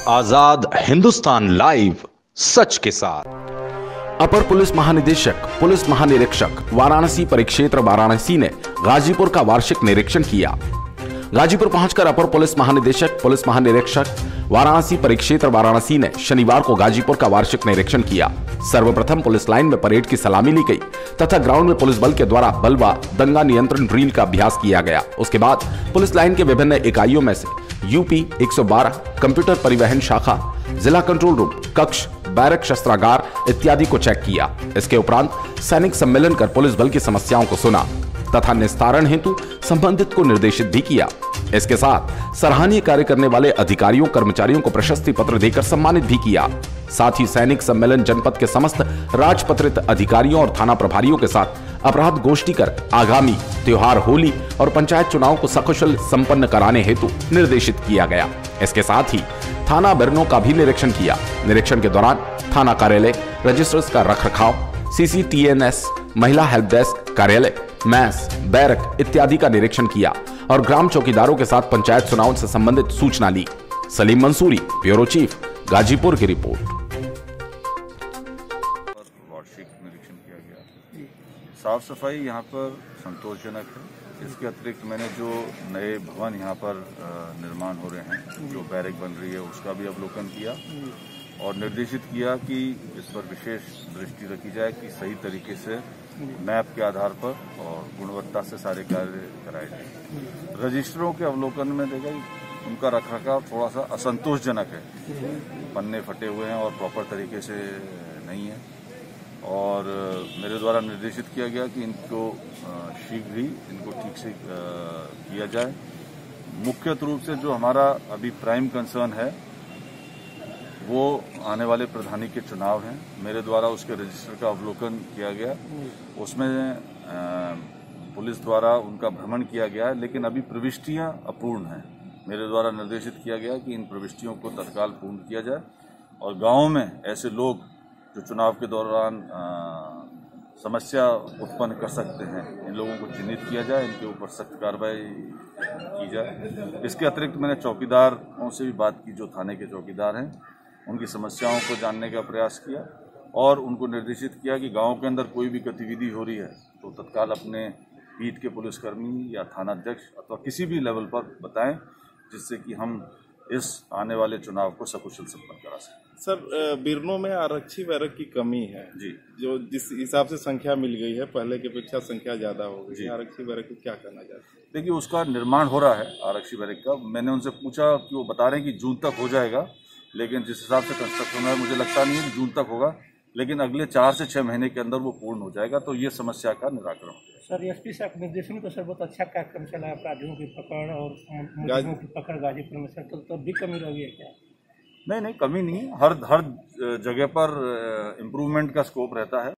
आजाद Hindustan live, सच के साथ। अपर police महानिदेशक पुलिस महानिरीक्षक वाराणसी परिक्षेत्र वाराणसी ने गाजीपुर का वार्षिक निरीक्षण किया। गाजीपुर पहुंचकर अपर पुलिस महानिदेशक पुलिस महानिरीक्षक वाराणसी परिक्षेत्र वाराणसी ने शनिवार को गाजीपुर का वार्षिक निरीक्षण किया। सर्वप्रथम पुलिस लाइन में परेड की सलामी ली गई तथा ग्राउंड में पुलिस बल के द्वारा बलवा दंगा नियंत्रण ड्रिल का अभ्यास किया गया। उसके बाद पुलिस लाइन के विभिन्न इकाइयों में से यूपी 112 कंप्यूटर परिवहन शाखा, जिला कंट्रोल रूम, कक्ष, बैरक, शस्त्रागार इत्यादि को चेक किया। इसके उपरांत सैनिक सम्मेलन कर पुलिस बल की समस्याओं को सुना तथा निस्तारण हेतु संबंधित को निर्देशित भी किया। इसके साथ सराहनीय कार्य करने वाले अधिकारियों कर्मचारियों को प्रशस्ति पत्र देकर सम्मानित भी किया। साथ ही सैनिक सम्मेलन जनपद के समस्त राजपत्रित अधिकारियों और थाना प्रभारियों के साथ अपराध गोष्ठी कर आगामी त्योहार होली और पंचायत चुनाव को सकुशल संपन्न कराने हेतु निर्देशित किया गया। इसके साथ ही थाना बिरनों का भी निरीक्षण किया। निरीक्षण के दौरान थाना कार्यालय, रजिस्टर्स का रखरखाव, CCTNS, महिला हेल्प डेस्क कार्यालय, मैस, बैरक इत्यादि का निरीक्षण किया और ग्राम चौकीदारों के साथ पंचायत चुनाव से संबंधित सूचना ली। सलीम मंसूरी, ब्यूरो चीफ, गाजीपुर की रिपोर्ट। वार्षिक निरीक्षण किया गया। साफ सफाई यहाँ पर संतोषजनक है। इसके अतिरिक्त मैंने जो नए भवन यहाँ पर निर्माण हो रहे हैं, जो बैरक बन रही है, उसका भी अवलोकन किया और निर्देशित किया कि इस पर विशेष दृष्टि रखी जाए कि सही तरीके से मैप के आधार पर और गुणवत्ता से सारे कार्य कराए जाए। रजिस्टरों के अवलोकन में देखा उनका रखरखाव थोड़ा सा असंतोषजनक है। पन्ने फटे हुए हैं और प्रॉपर तरीके से नहीं है और मेरे द्वारा निर्देशित किया गया कि इनको शीघ्र ही इनको ठीक से किया जाए। मुख्य रूप से जो हमारा अभी प्राइम कंसर्न है वो आने वाले प्रधानी के चुनाव हैं। मेरे द्वारा उसके रजिस्टर का अवलोकन किया गया। उसमें पुलिस द्वारा उनका भ्रमण किया गया है, लेकिन अभी प्रविष्टियां अपूर्ण हैं। मेरे द्वारा निर्देशित किया गया कि इन प्रविष्टियों को तत्काल पूर्ण किया जाए और गांव में ऐसे लोग जो चुनाव के दौरान समस्या उत्पन्न कर सकते हैं, इन लोगों को चिन्हित किया जाए, इनके ऊपर सख्त कार्रवाई की जाए। इसके अतिरिक्त मैंने चौकीदारों से भी बात की, जो थाने के चौकीदार हैं, उनकी समस्याओं को जानने का प्रयास किया और उनको निर्देशित किया कि गांव के अंदर कोई भी गतिविधि हो रही है तो तत्काल अपने पीठ के पुलिसकर्मी या थाना अध्यक्ष अथवा किसी भी लेवल पर बताएं, जिससे कि हम इस आने वाले चुनाव को सकुशल संपन्न करा सकें। सर, बिरनों में आरक्षी बैरक की कमी है जी, जो जिस हिसाब से संख्या मिल गई है, पहले की अपेक्षा संख्या ज्यादा हो गई। आरक्षी बैरक को क्या करना चाहते हैं? देखिए, उसका निर्माण हो रहा है आरक्षी बैरक का। मैंने उनसे पूछा कि वो बता रहे हैं कि जून तक हो जाएगा, लेकिन जिस हिसाब से कंस्ट्रक्शन है मुझे लगता नहीं है कि जून तक होगा, लेकिन अगले 4 से 6 महीने के अंदर वो पूर्ण हो जाएगा। तो ये समस्या का निराकरण हो जाएगा। सर, एसपी साहब निर्देशन में तो सर बहुत अच्छा कार्यक्रम चला है, अपराधियों की पकड़ और मुजरिमों की पकड़ गाजीपुर में। सर, तो भी कमी रही है क्या? नहीं, कमी नहीं है। हर जगह पर इम्प्रूवमेंट का स्कोप रहता है।